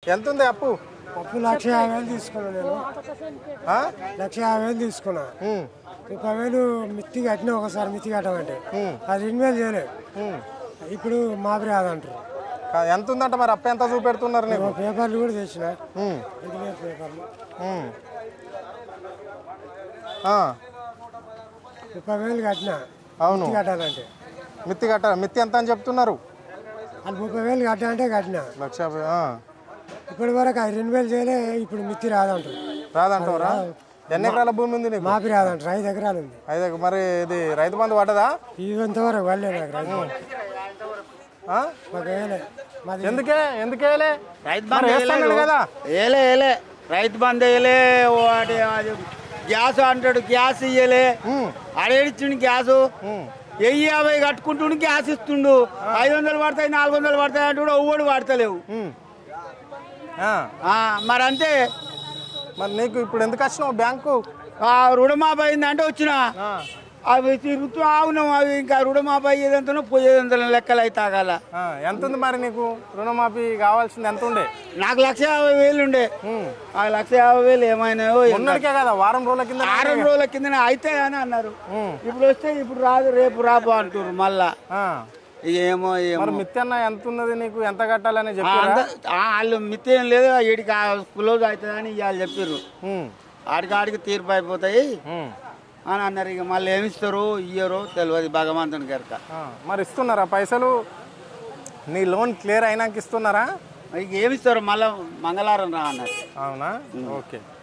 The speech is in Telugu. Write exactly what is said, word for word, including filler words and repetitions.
ఎంత ఉంది అప్పు? అప్పు లక్ష యాభై వేలు తీసుకున్నా నేను. లక్ష యాభై వేలు తీసుకున్నా. ముప్పై వేలు మిత్తి కట్టినా ఒకసారి మిత్తి కట్టమంటే అది రెండు వేలు చేయలేదు. ఇప్పుడు మాపి రాదంటారు. ఎంత ఉందంట మరి? అప్పు ఎంత చూపెడుతున్నారు? నేను పేపర్లు కూడా తెచ్చిన పేపర్లు ముప్పై వేలు కట్టినా. అవును, కట్టాలంటే మిత్తి కట్టాలి. మిత్తి ఎంత అని చెప్తున్నారు? అది ముప్పై వేలు కట్టాలంటే కట్టినా లక్ష. ఇప్పటి వరకు అది రెండు వేలు చేయలే. ఇప్పుడు మిత్తి రాదంటారు. రాదంటారా? ఎన్ని ఎకరాల భూమి ఉంది నీకు? మాపి రాదంటారు. ఐదు ఎకరాలు ఉంది. ఐదు ఎకరాలు. మరి ఇది రైతు బంధు పడ్డదా? ఇంతవరకు వాళ్ళే నాకు రైతు బంధు. ఎందుకే ఎందుకేలే? రైతు బంధు కదా ఏలే ఏలే రైతు బంధు వేయలే. వాటి గ్యాస్ అంటాడు, గ్యాస్ ఇయ్యలే. అడేడిచ్చిండు గ్యాస్. వెయ్యి యాభై కట్టుకుంటుండు, గ్యాస్ ఇస్తుండు. ఐదు వందలు పడతాయి, నాలుగు వందలు పడతాయి అంటూ ఒవ్వడు పడతలేవు. మరి అంతే. మరి నీకు ఇప్పుడు ఎందుకు వచ్చినావు బ్యాంకు? రుణమాఫీ అయిందంటే వచ్చిన. అవి తిరుగుతూ ఆవున్నాం. అవి ఇంకా రుణమాఫీ అయ్యేదంతనో పోయేదంత లెక్కలు అయితే తాగాల. ఎంత ఉంది మరి నీకు రుణమాఫీ కావాల్సింది? ఎంత ఉండే? నాకు లక్ష యాభై వేలు ఉండే. ఆ లక్ష యాభై వేలు ఏమైనాయో ఉన్నడికే కదా. వారం రోజుల కింద వారం రోజుల కింద అయితే అని అన్నారు. ఇప్పుడు వస్తే ఇప్పుడు రాదు, రేపు రాబో అంటారు మళ్ళా. ఏమో ఏమో. మిత్తి అన్న ఎంత ఉన్నది నీకు? ఎంత కట్టాలని చెప్పారు వాళ్ళు? మిత్తి ఏం లేదు, ఏడికి క్లోజ్ అవుతుందని ఇవాళ చెప్పారు. ఆడికి ఆడికి తీర్పు అయిపోతాయి అని అన్నారు. ఇక మళ్ళీ ఏమిస్తారు ఇయ్యరు తెలియదు భగవంతుని గారిక. మరి ఇస్తున్నారా పైసలు? నీ లోన్ క్లియర్ అయినాక ఇస్తున్నారా? ఇక ఏమిస్తారు మళ్ళీ మంగళవారం రా అన్నారు. అవునా? ఓకే.